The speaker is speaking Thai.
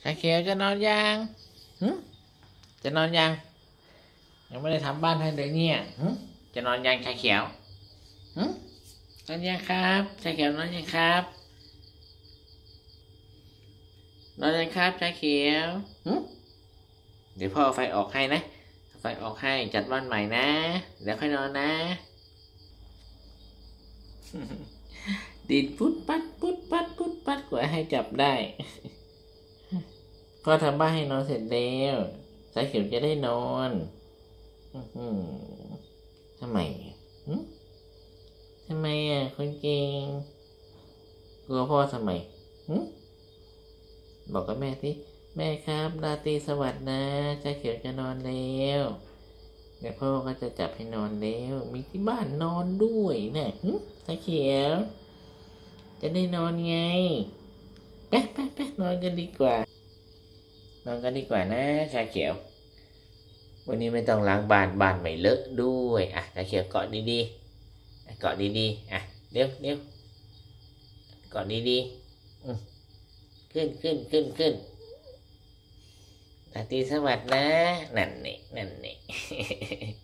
ชาเขียวจะนอนยังจะนอนยังไม่ได้ทำบ้านให้เลยเนี่ยจะนอนยังชาเขียวนอนยังครับชาเขียวนอนยังครับนอนยังครับชาเขียวเดี๋ยวพ่อเอาไฟออกให้นะไฟออกให้จัดบ้านใหม่นะเดี๋ยวค่อยนอนนะดิดพุดปัดพุดปัดพุดปัดกว่าให้จับได้ก็ทำบ้านให้นอนเสร็จแล้วสายเขียวจะได้นอนทำไมทำไมคนเก่งกลัวพ่อทำไมบอกกับแม่สิแม่ครับราตรีสวัสดิ์นะสายเขียวจะนอนแล้วเดี๋ยวพ่อก็จะจับให้นอนแล้วมีที่บ้านนอนด้วยนะสายเขียวจะได้นอนไงไปนอนกันดีกว่านอนกันดีกว่านะชาเขียววันนี้ไม่ต้องล้างบ้านไม่เลอะด้วยชาเขียวเกาะดีๆเกาะดีๆเร็วเกาะดีๆขึ้นราตรีสวัสดิ์นะนั่นนี่